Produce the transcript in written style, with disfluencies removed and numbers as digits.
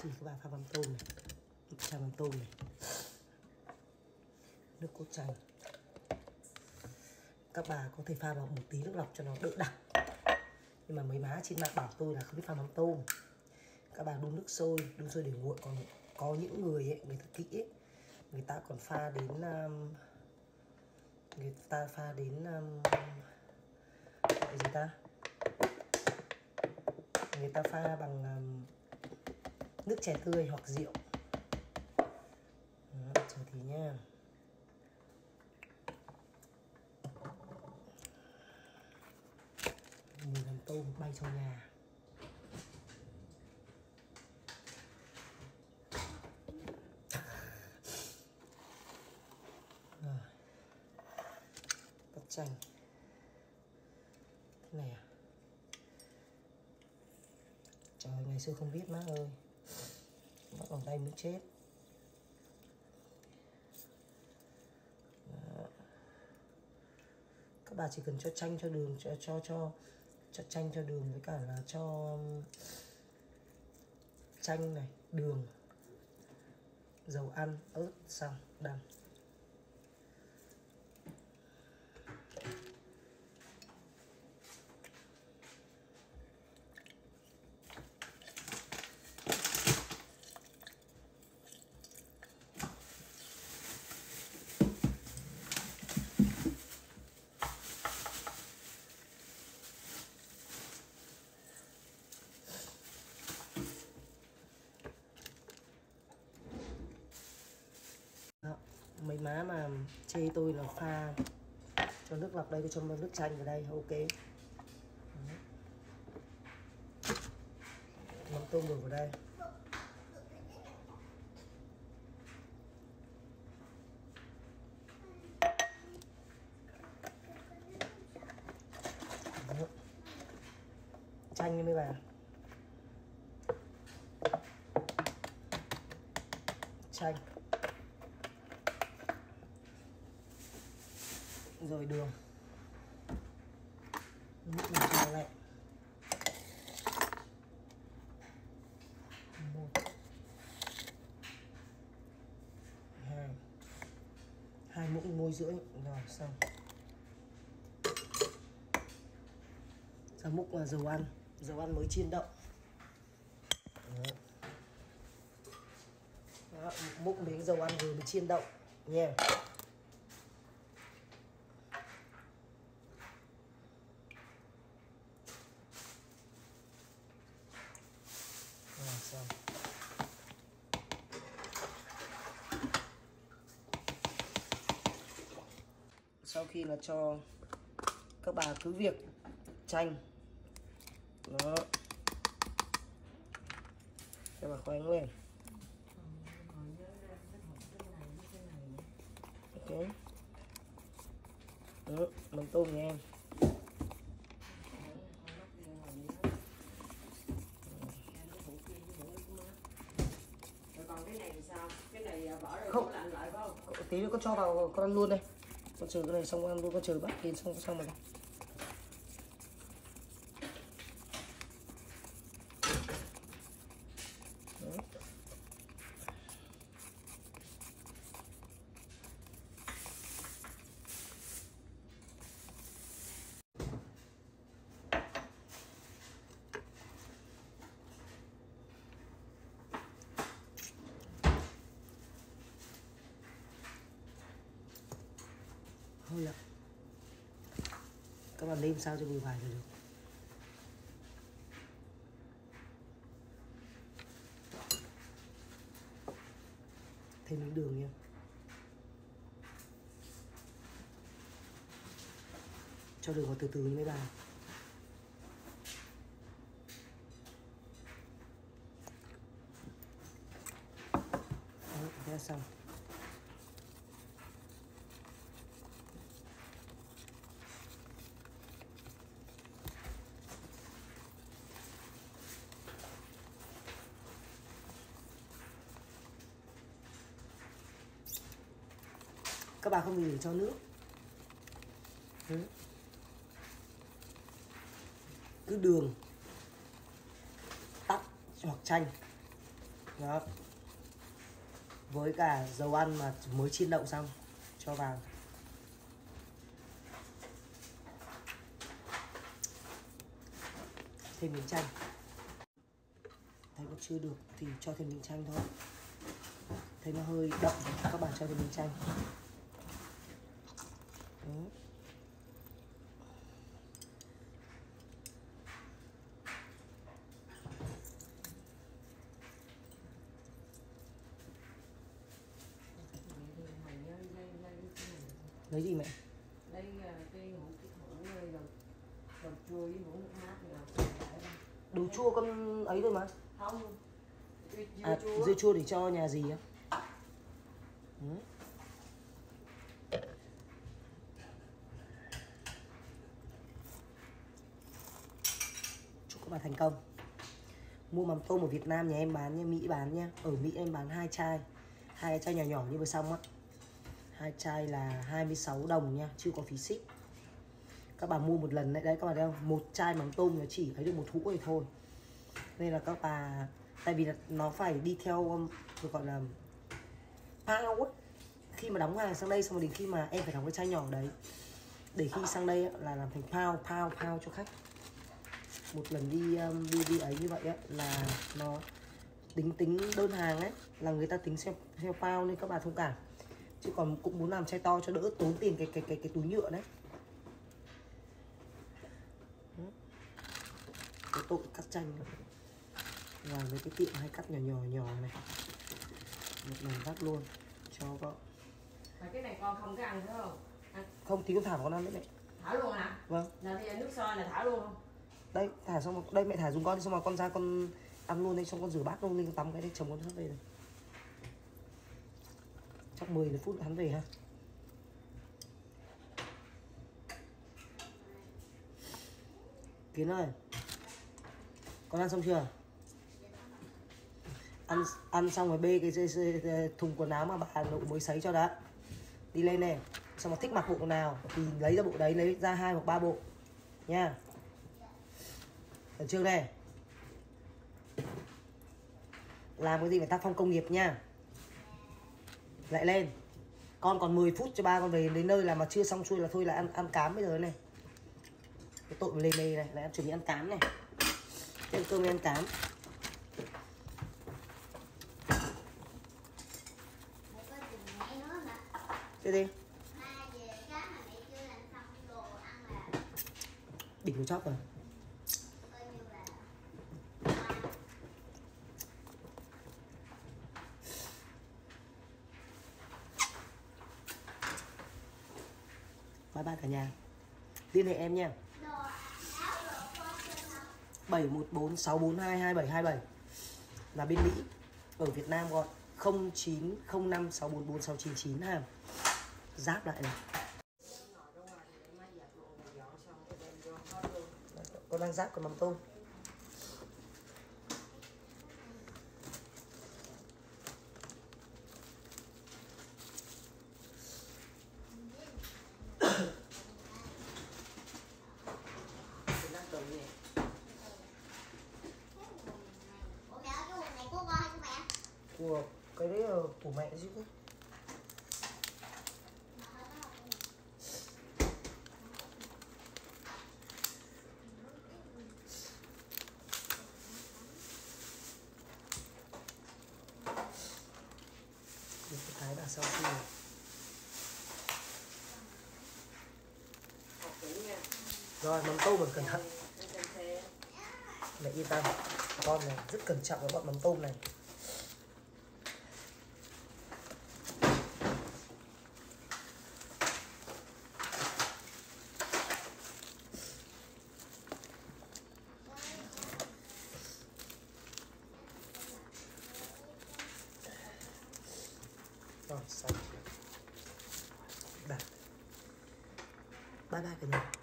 Chỉ các bà pha mắm tôm này, pha mắm tôm này, nước cốt chanh. Các bà có thể pha vào một tí nước lọc cho nó đỡ đặc. Nhưng mà mấy má trên mạng bảo tôi là không biết pha mắm tôm. Các bà đun nước sôi để nguội. Còn có những người ấy, người ta kỹ ấy, người ta còn pha đến gọi gì ta, người ta pha bằng nước chè tươi hoặc rượu. Chờ tí nha. Mùi làm tôm bay trong nhà. Rồi. Cắt chanh. Thế này à? Trời, ngày xưa không biết má ơi. Bắt bằng tay mới chết. Đó. Các bà chỉ cần cho chanh cho đường, cho chanh cho đường với cả là cho chanh này, đường, dầu ăn, ớt, xong, đằng. Đó. Mấy má mà chê tôi là pha cho nước lọc đây, cho nước chanh vào đây, ok. Mắm tôm đổ vào đây. Đó. Chanh nha mấy bà. Chanh. Rồi đường. Nước mình cho lại. 1 2 muỗng muối rưỡi. Rồi xong. Ra múc dầu ăn mới chiên đậu. Đó, múc miếng dầu ăn vừa mới chiên đậu nha. Rồi xong. Sau khi là cho, các bà cứ việc chanh. Đó. Cho bà khoanh lên. Ok. Đó, mắm tôm nha em. Còn cái này thì sao? Cái này bỏ rồi Không, lạnh lại phải không? tí nữa con cho vào con ăn luôn đây. Con chờ cái này xong ăn luôn, con chờ bắt tiền xong rồi. Đấy. Thôi ạ. Các bạn nêm sao cho vừa phải là được. Thêm miếng đường nha. Cho đường vào từ từ như mấy bà. Đó, thế là xong. Các bà không cần cho nước. Cứ đường, tắc hoặc chanh Đó. Với cả dầu ăn mà mới chiên đậu xong cho vào. Thêm miếng chanh. Thấy còn chưa được thì cho thêm miếng chanh thôi. Thấy nó hơi đậm các bạn cho thêm miếng chanh. Đó. Lấy gì mẹ? Lấy cái hũ dầu chua với muỗng nước mát rồi. Đồ chua con ấy rồi mà. Không. Dưa chua để cho nhà gì á? Chúc các bạn thành công. Mua mắm tôm ở Việt Nam nhà em bán nha, Mỹ bán nha. Ở Mỹ em bán 2 chai. 2 chai nhỏ nhỏ như vừa xong á. 2 chai là 26 đồng nha, chưa có phí ship. Các bạn mua một lần đấy, các bạn thấy không? Một chai mắm tôm nó chỉ lấy được một hũ này thôi. Nên là các bà, tại vì là nó phải đi theo gọi là phao ấy. Khi mà đóng hàng sang đây xong rồi đến khi mà em phải đóng cái chai nhỏ đấy, để khi sang đây là làm thành phao cho khách. Một lần đi ấy như vậy á, là nó tính đơn hàng ấy, là người ta tính theo phao nên các bà thông cảm. Chứ còn cũng muốn làm chai to cho đỡ tốn tiền cái túi nhựa đấy. Cái tội cắt chanh và với cái tiệm hay cắt nhỏ này, một lần cắt luôn cho có. Mà cái này con không có ăn phải không? Ăn. Không tí con thả con ăn đấy mẹ. Thả luôn hả? Vâng. Là bây giờ nước sôi là thả luôn không? Đây thả xong rồi, đây mẹ thả dùng con đi xong rồi con ra con ăn luôn đây, xong con rửa bát luôn, lên con tắm cái đây chồng con sắp về rồi. Chắc 10 phút hắn về ha. Kiến ơi, con ăn xong chưa? Ăn xong rồi bê cái thùng quần áo mà bà nội mới sấy cho đã. Đi lên này, xong mà thích mặc bộ nào thì lấy ra bộ đấy, lấy ra 2 hoặc 3 bộ nha. Được chưa này? Làm cái gì phải tác phong công nghiệp nha. Lại lên. Con còn 10 phút cho ba con về đến nơi là mà chưa xong xuôi là thôi là ăn cám bây giờ này. Cái tội lề mề này, lại chuẩn bị ăn cám này. Ăn cơm ăn cám. Cái gì? Đỉnh của chóp rồi. Bye bye cả nhà. Liên hệ em nha. 714-642-2727 là bên Mỹ. Ở Việt Nam gọi 0905-644-699 ha. Giáp lại này. Con đang giáp con mắm tôm. Của cái đấy là của mẹ chứ. Cái bà sau khi rồi mắm tôm mình cẩn thận. Mẹ yên tâm, con này rất cẩn trọng với bọn mắm tôm này. Rồi, xong. Đặt. Bye bye cả nhà.